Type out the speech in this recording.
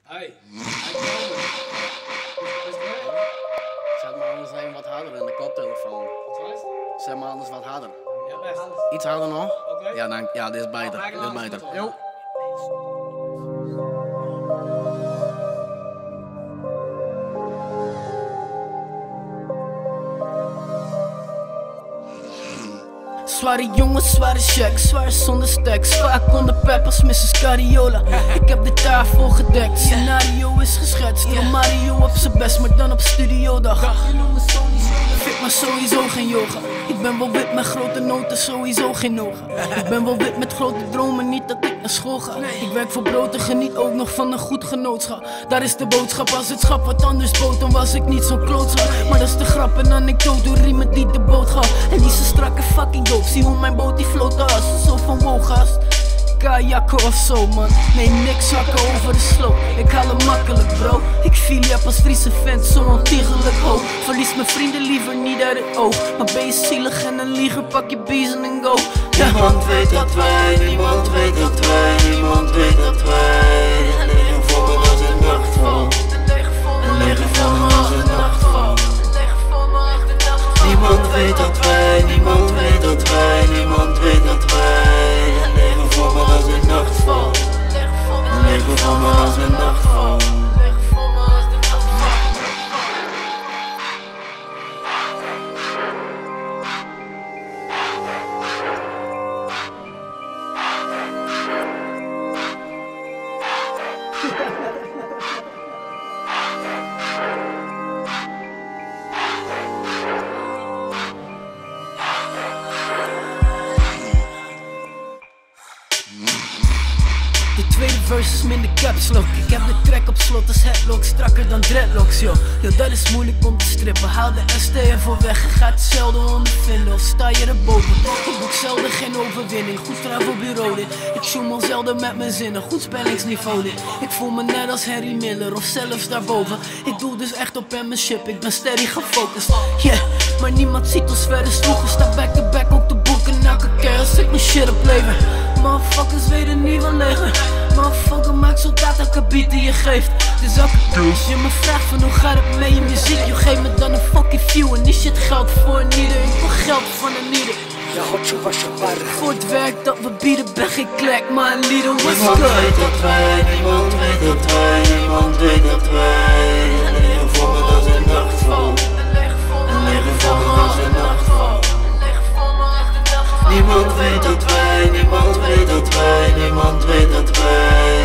Hey. Zet maar anders even wat harder in de koptelefoon. Zet maar anders wat harder. Ja, best. Iets harder nog? Oké. Ja, ja, dit is beter. Dit is beter. Jo. Zware jongens, zware checks, zwaar zonder stacks. Vaak onder peppers, Mrs. Cariola. Ik heb de tafel gedekt, scenario is geschetst. Romario op z'n best, maar dan op studiodag. Fit maar sowieso geen yoga. Ik ben wel wit met grote noten, sowieso geen ogen. Ik ben wel wit met grote dromen, niet dat ik naar school ga. Ik werk voor brood en geniet ook nog van een goed genootschap. Daar is de boodschap, als het schap wat anders bood, dan was ik niet zo'n klootzak. Maar dat is de grap, een anekdote, riemen die de boot gaf. En die ze strakke fucking dope, zie hoe mijn boot die floot als. Zo van wow gast, kajakken of zo man. Nee, niks zakken over de sloot. Ik haal hem makkelijk bro. Ik viel je als Friese vent, zo ontiegelijk hoog. Verlies mijn vrienden liever niet uit het oog. Maar ben je zielig en een lieger, pak je biezen en go. Niemand weet dat wij, niemand weet dat wij, niemand weet dat wij liggen voor me als een nachtval. Liggen voor me als een nachtval. Niemand weet dat wij, niemand weet dat wij, niemand weet dat wij liggen voor me als een nachtval. Liggen voor me als een nachtval. De tweede verse is minder caps lock. Ik heb de track op slot als headlock, strakker dan dreadlocks yo. Yo, dat is moeilijk om te strippen. Haal de ST ervoor weg en gaat het zelden ondervinden. Of sta je erboven? Ik boek zelden geen overwinning. Goed straf op bureau dit. Ik zoom zelden met mijn zinnen. Goed spellingsniveau dit. Ik voel me net als Harry Miller of zelfs daarboven. Ik doe dus echt op penmanship. Ik ben steady gefocust. Yeah, maar niemand ziet ons verder vroeger. Sta back to back op de boeken elke keer als ik mijn shit oplever. Motherfuckers weten niet van leven. Motherfucker maakt soldaat elke beat die je geeft. Dus elke keer als je me vraagt van hoe gaat het met je muziek, je geeft me dan een fucking view en die shit geldt voor een ieder. Ik wil geld van een ieder. Voor het werk dat we bieden ben geen klek, maar een lieder was Niemand weet dat wij, niemand weet dat wij, niemand weet dat wij liggen voor me als een nachtval. Liggen voor me als een nachtval. Niemand weet dat wij, niemand weet dat wij, niemand weet dat wij